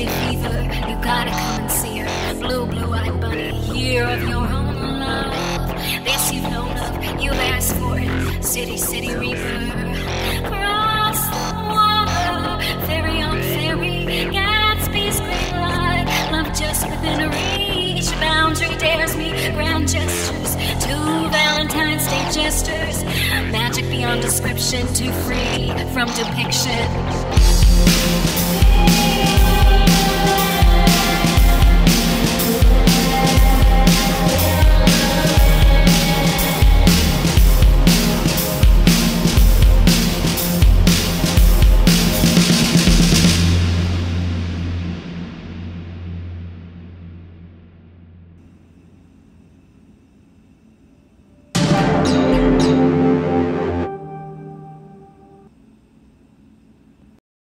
fever, you gotta come and see her. Blue-eyed bunny, year of your own love. This you know of, you asked for it. City reaper. Cross the water, ferry on ferry. Gatsby's great light, love just within reach. Boundary dares me, grand gestures. Two Valentine's Day gestures. Magic beyond description, too free from depiction.